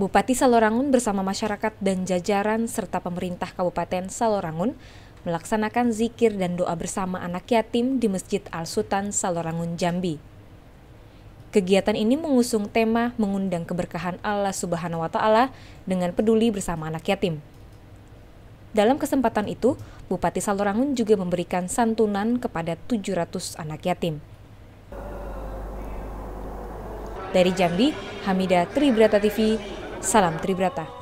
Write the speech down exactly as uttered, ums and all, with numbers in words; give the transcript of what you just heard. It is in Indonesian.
Bupati Salorangun bersama masyarakat dan jajaran serta pemerintah Kabupaten Salorangun melaksanakan zikir dan doa bersama anak yatim di Masjid Al-Sultan Salorangun, Jambi. Kegiatan ini mengusung tema mengundang keberkahan Allah Subhanahu wa Ta'ala dengan peduli bersama anak yatim. Dalam kesempatan itu, Bupati Salorangun juga memberikan santunan kepada tujuh ratus anak yatim. Dari Jambi, Hamidah Tribrata T V, salam Tribrata.